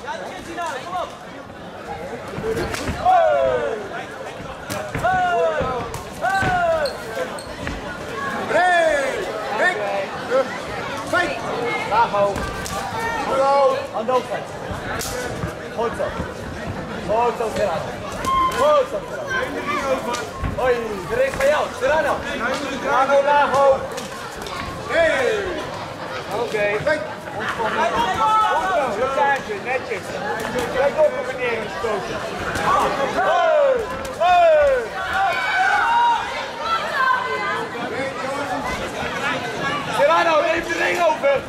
Kom op! Bravo! Hallo! Hand over! Goed zo! Goed zo, Serrano! Goed zo, Serrano! Hoi, de race van jou, Serrano! Serrano, Lago! Hey! Oké, kijk! Goed zo, rugtaartje, netjes! Kijk op en meneer gestoken! Hey! Hey! Serrano, neem de ring over!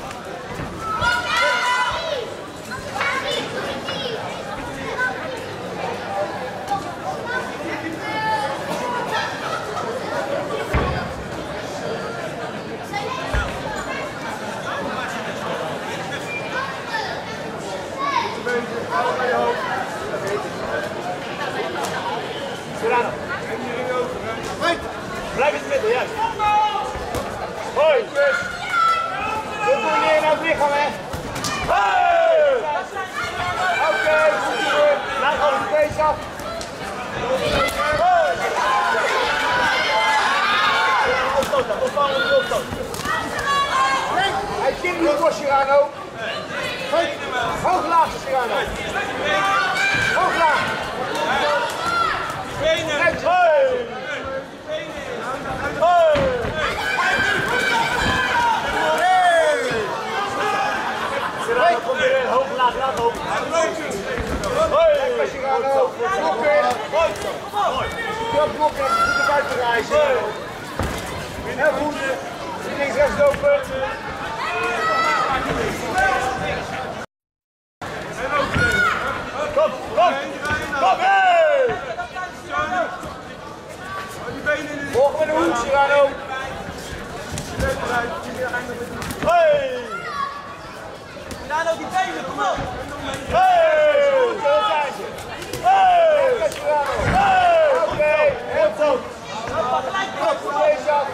Serrano. Blijf in het midden, juist. Hoi. Doe neer naar het lichaam, hè. Hey! Oké, goed terug. Laat gewoon de space af. Opstoten, opvallende opstoot. Hij kent niet voor Serrano. Hoog laag, Serrano. Hoog laag. Benen! Hey! Serrano komt weer in, hoog laag, laat op. Hey! Serrano, knokken. Knop, knokken, goed erbij te reizen. Heel goed. Links, rechts lopen. Kom, kom, kom, hey! Volg met de hoek, Serrano. Hey! Serrano, die benen, kom op! Hey! Zo zijn ze. Hey! Hey! Oké, heel goed. Kom, goed deze af.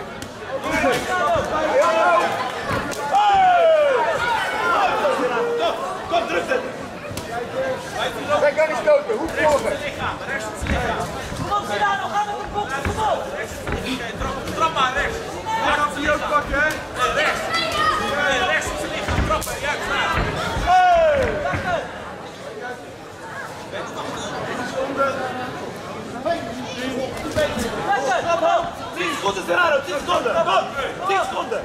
Kom, druk zetten. Hij kan niet stoten, hoek volgen. Kom op, Serrano, ga met de boksen, kom op! Trap maar rechts. Hij gaat die ook pakken, hè? Rechts. Rechts op zijn lichaam trappen, juist daar. Hey! Lekker, kom op! 10 seconden, Serrano, 10 seconden. Kom, 10 seconden.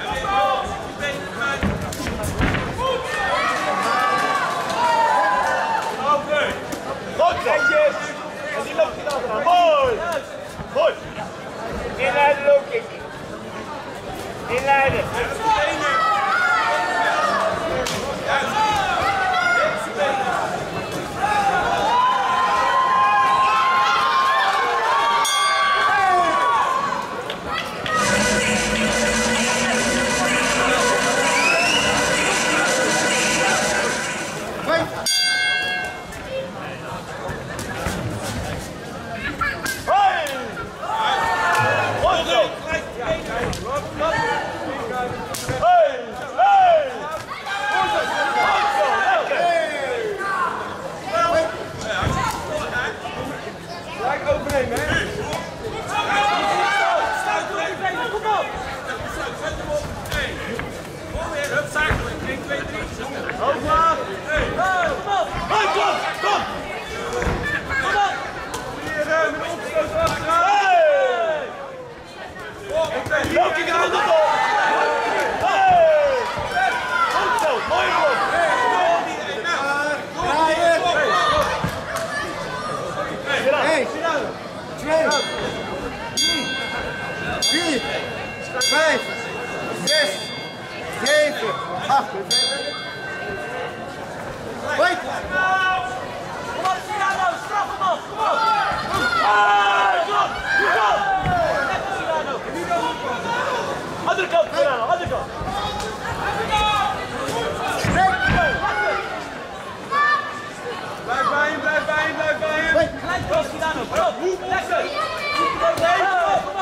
Goed, netjes. En die loopt hier achteraan. Mooi. Goed. Inleiden, loopkick. Inleiden.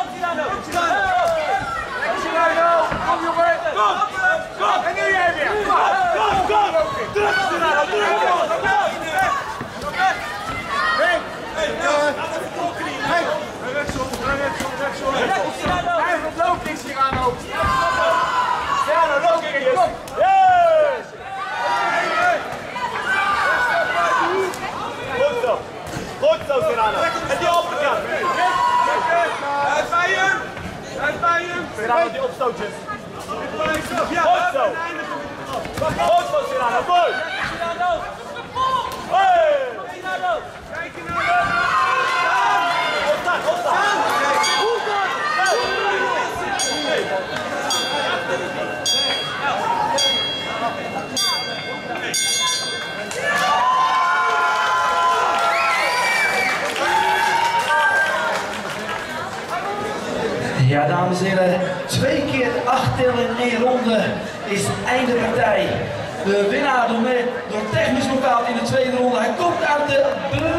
Kom! En nu jij weer! Milano, mooi! Milano! Hey! Milano! Kijk je naar de... Opstaan, opstaan! Goed dan! Ja, dames en heren, 2 keer 8 tellen in 1 ronde is einde partij. De winnaar door technisch knockout in de tweede ronde. Hij komt uit de